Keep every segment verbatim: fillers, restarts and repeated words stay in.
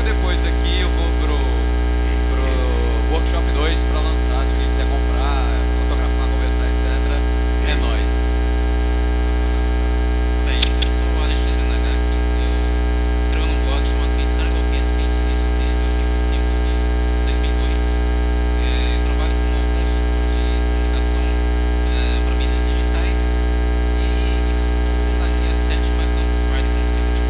depois daqui eu vou pro, pro Workshop dois para lançar, se alguém quiser comprar, fotografar, conversar, etcétera. É nóis. Bem, eu sou o Alexandre Nagaki, eu escrevo num blog chamado Pensar Igual Quem é Pense Nisso desde os idos tempos de dois mil e dois. É, eu trabalho como consultor de comunicação é, para mídias digitais e estou na minha sétima Campus Party Concept.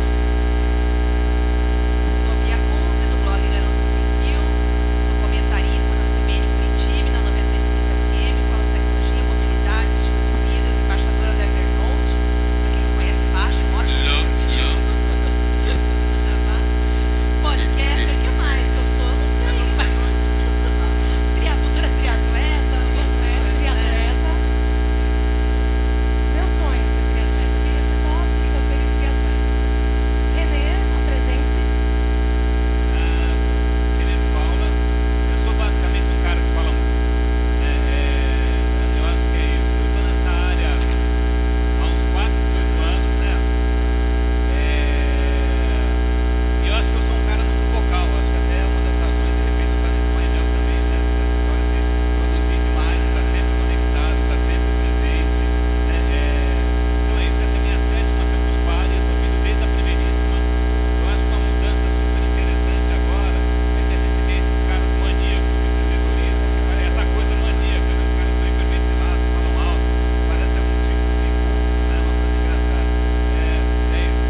Sou Bia Kunze, do blog Garoto Sem Fio, sou comentarista na C B N Curitiba e na noventa e cinco F M, falo de tecnologia, mobilidade, estilo de vida, embaixadora da Evernote, para quem não conhece, baixa, um ótimo aplicativo. Fazendo jabá. Podcaster, o que mais que eu sou? Eu não sei o que mais que eu sou. Tria, futura triatleta, Triatleta. Meu sonho é ser triatleta. Eu queria ser só porque eu tenho triatleta. Renê, apresente-se. Ah, Beleza, Paula. Eu sou basicamente um cara que fala muito. É, é, eu acho que é isso. Eu estou nessa área há uns quase dezoito anos, né? É, e eu acho que eu sou um cara muito vocal. Eu acho que até uma das razões, de repente, eu estar nesse painel também, né? Essa história de produzir demais, de estar sempre conectado, estar sempre presente. Né? É, então é isso. Essa é a minha sétima Campus Party. Eu estou vindo desde a primeiríssima. Eu acho que uma mudança super interessante agora é que a gente vê esses caras maníacos do empreendedorismo, que parece essa coisa maníaca, né? Os caras são hiperventilados, falam alto, parece algum tipo de culto, né? Uma coisa engraçada. É, é isso.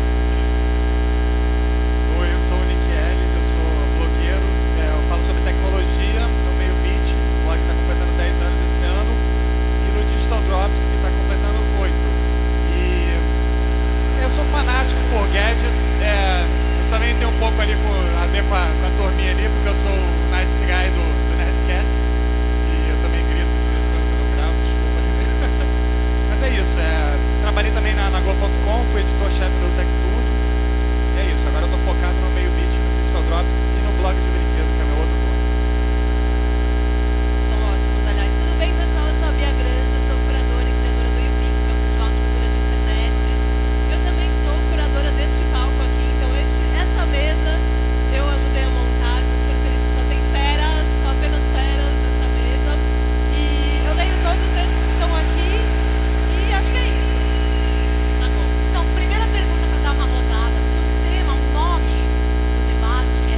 Oi, eu sou o Nick Ellis, eu sou blogueiro, é, eu falo sobre tecnologia no Meio Beat, o blog está completando dez anos esse ano, e no Digital Drops, que está completando oito. E eu sou fanático por gadgets, é, eu também tenho um pouco ali com, a ver com a, com a turminha ali, porque eu sou o nice guy do, do Nerdcast, e eu também grito de vez em quando que eu não gravo, desculpa. Mas é isso, é, trabalhei também na, na Globo ponto com, fui editor-chefe do Tech Tudo. E é isso, agora eu tô focado no Meio Beat, no Digital Drops e no blog de brinquedo, que é meu outro blog. são ótimos, aliás. Tudo bem, pessoal? Eu sou a Bia Granja, sou curadora e criadora do YouPix, que é o Festival de Cultura de Internet. Eu também sou curadora deste palco aqui, então este, esta mesa eu ajudei a montar, tô super feliz que só tem feras, só apenas feras nessa mesa. E eu leio todos esses que estão aqui e acho que é isso. Tá bom. Então, primeira pergunta para dar uma rodada, porque o tema, o nome do debate é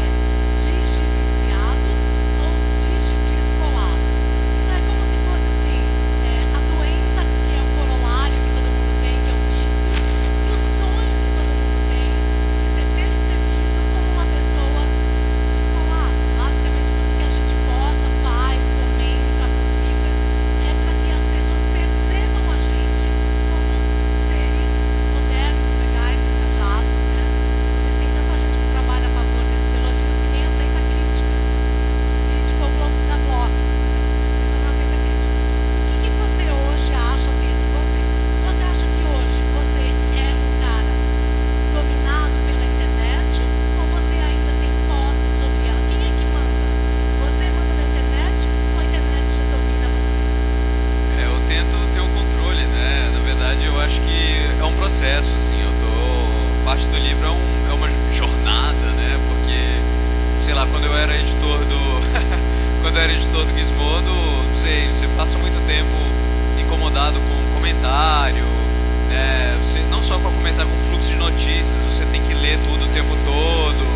digiviciados ou digidescolados. Então é como se fosse assim, é, a doença que é o corolário que todo mundo tem, que é o vício, e o sonho que todo mundo tem de ser percebido como uma pessoa descolada. Basicamente tudo que a gente posta, faz, comenta, publica, é para que as pessoas percebam a gente como seres modernos, legais, engajados, né? Inclusive tem tanta gente que trabalha a favor desses elogios que nem aceita crítica. Crítica é o bloco da bloco. A pessoa não aceita crítica. O que que você hoje acha, Pedro? Você, você acha que hoje você é um cara dominado pela internet ou você ainda tem posse sobre ela? Quem é que manda? Você manda na internet ou a internet já domina você? É, eu tento ter um controle, né? Na verdade, eu acho que é um processo, assim. Eu tô... Parte do livro é, um, é uma jornada, né? Porque, sei lá, quando eu era editor do... quando eu era editor do Gizmodo, não sei, você passa muito tempo incomodado com comentário, né? Você, não só com comentário, com fluxo de notícias, você tem que ler tudo o tempo todo.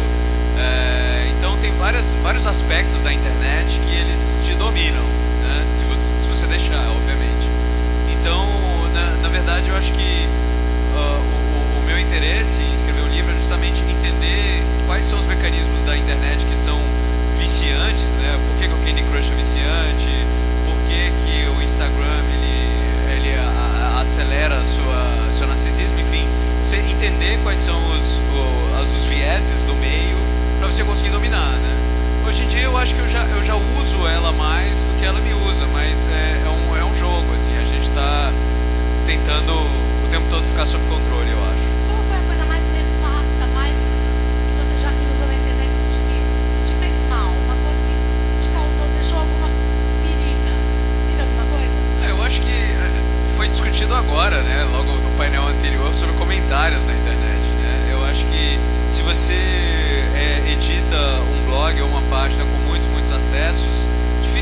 É, então tem várias, vários aspectos da internet que eles te dominam, né? Se você, se você deixar, obviamente. Então, na, na verdade, eu acho que ah, o, o meu interesse em escrever um livro é justamente entender quais são os mecanismos da internet que são viciantes, né? Por que, que o Candy Crush é viciante? Por que, que o Instagram ele, ele a, a, acelera a sua, seu narcisismo? Enfim, você entender quais são os, o, as, os vieses do meio para você conseguir dominar, né? Hoje em dia eu acho que eu já, eu já uso ela mais do que ela me usa, mas é, é, um, é um jogo, assim, a gente está tentando o tempo todo ficar sob controle, eu acho. Qual foi a coisa mais nefasta, mais que você já cruzou na internet que te, que te fez mal? Uma coisa que te causou, deixou alguma ferida? Teve alguma coisa? É, eu acho que é, foi discutido agora, né, logo no painel anterior, sobre comentários na internet, né? Eu acho que se você é, edita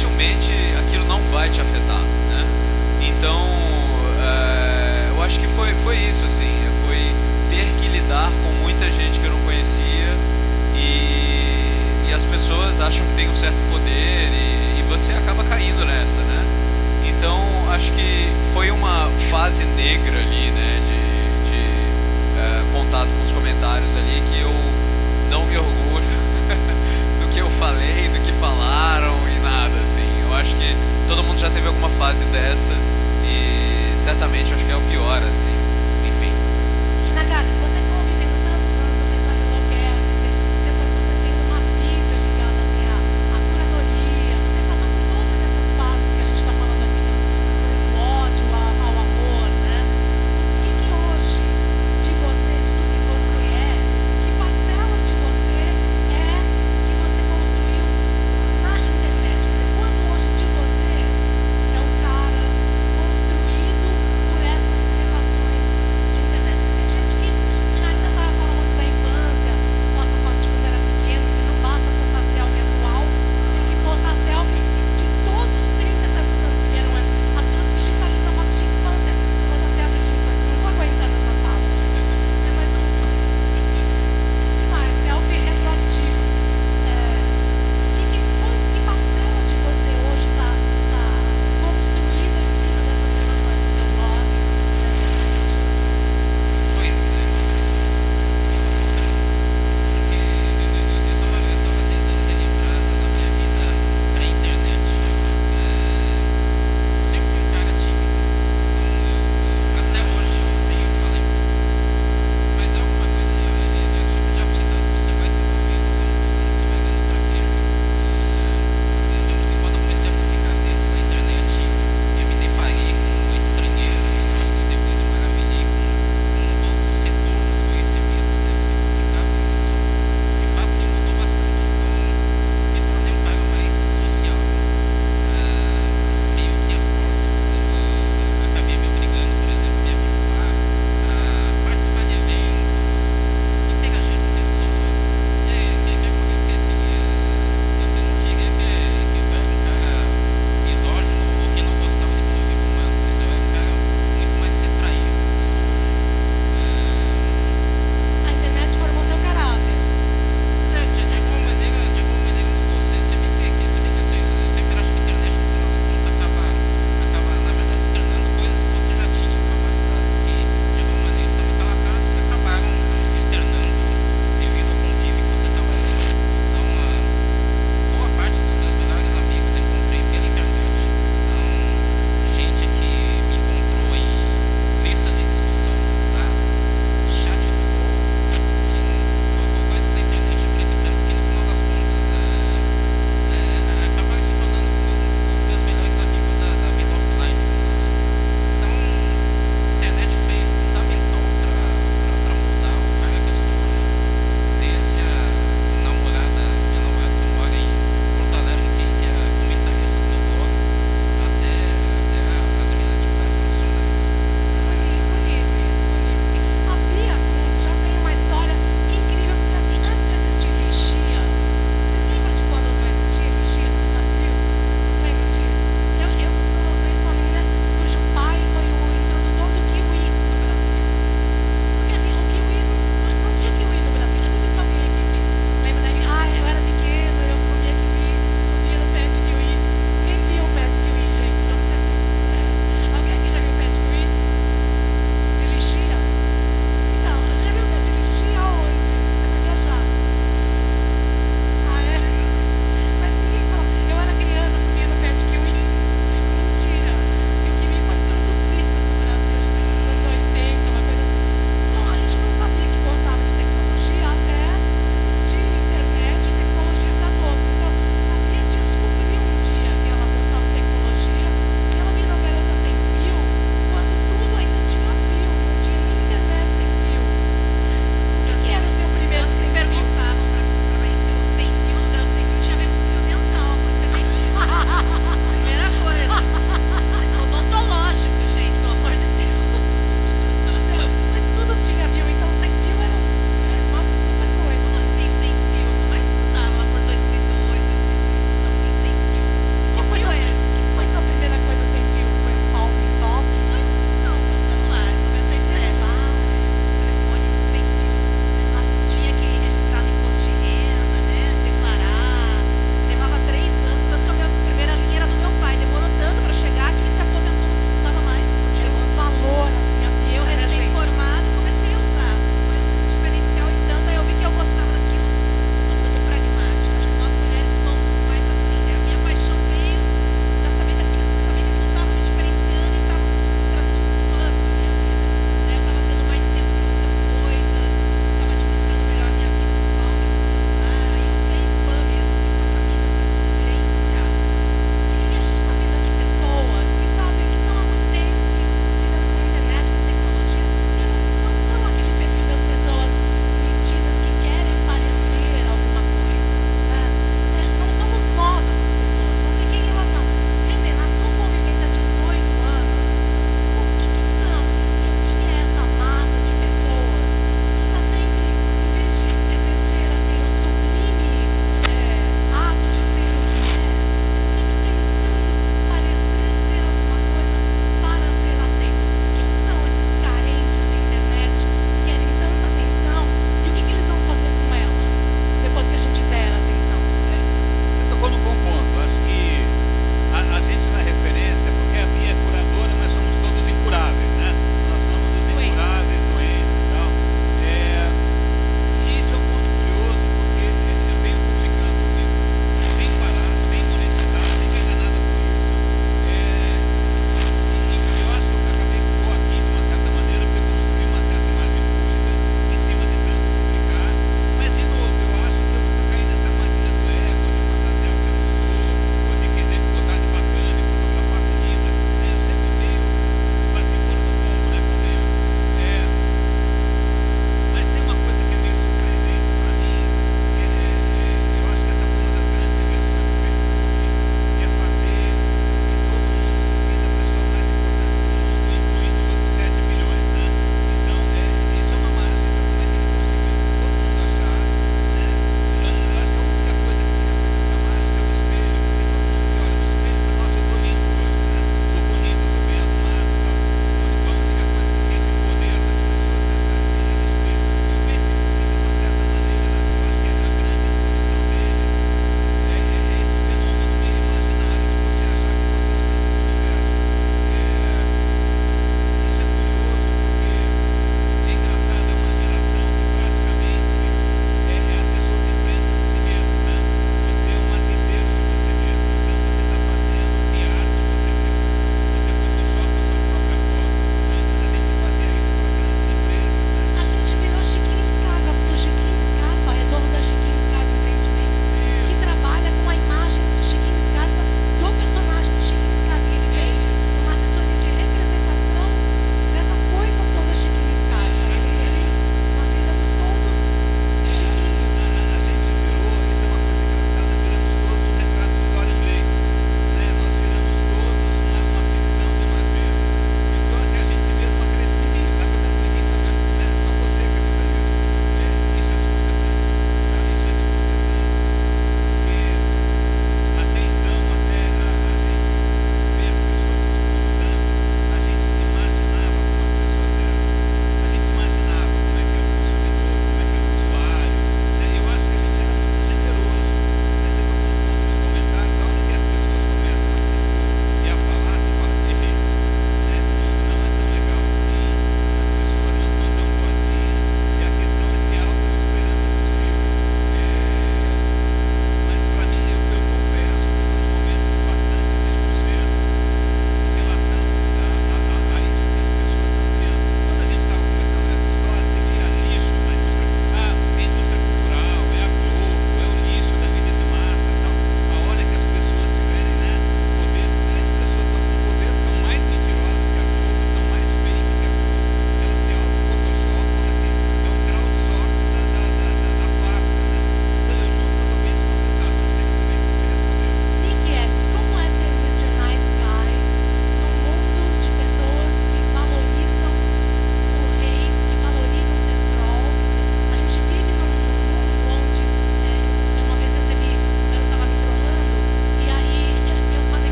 dificilmente aquilo não vai te afetar, né? Então, é, eu acho que foi, foi isso, assim, foi ter que lidar com muita gente que eu não conhecia e, e as pessoas acham que tem um certo poder e, e você acaba caindo nessa, né? Então, acho que foi uma fase negra ali, né, de, de é, contato com os comentários ali que eu